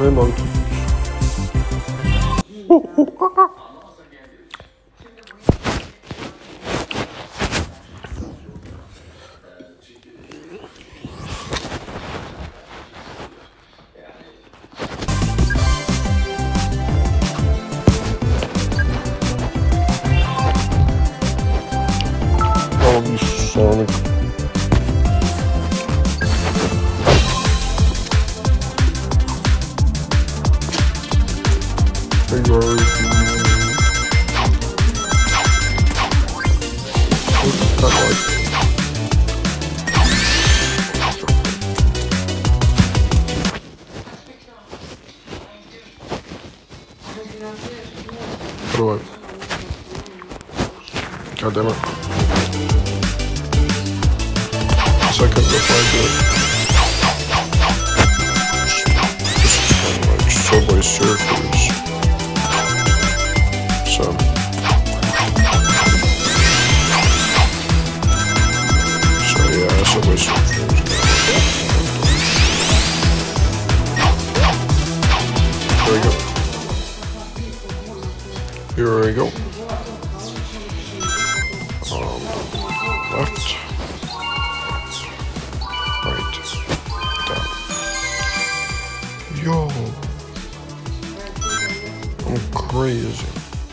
Hey monkey. Oh, you Sonic. Hey guys. What do I? God damn it. Second if I do it. This is kind of like Subway Surfers. So. Yeah, Subway Surfers. There we go. Here we go. Left. Right. Down. Yo. I'm crazy.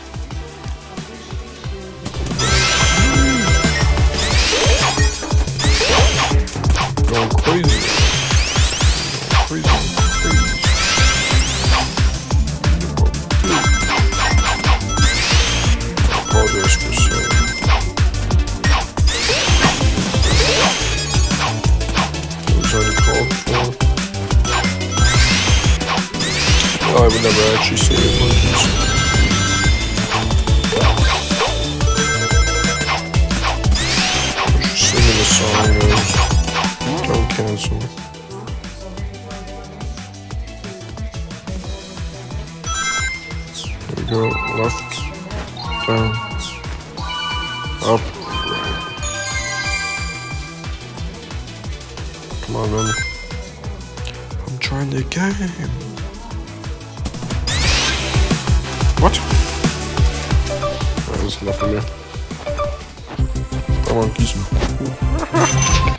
Going crazy. Crazy. I apologize for saying. I would never actually say it monkeys. I'm just singing the song, guys. Don't cancel me. There we go. Left, down, up, right. Come on, man. I'm trying the game. What? That was enough of me. Come on, geese.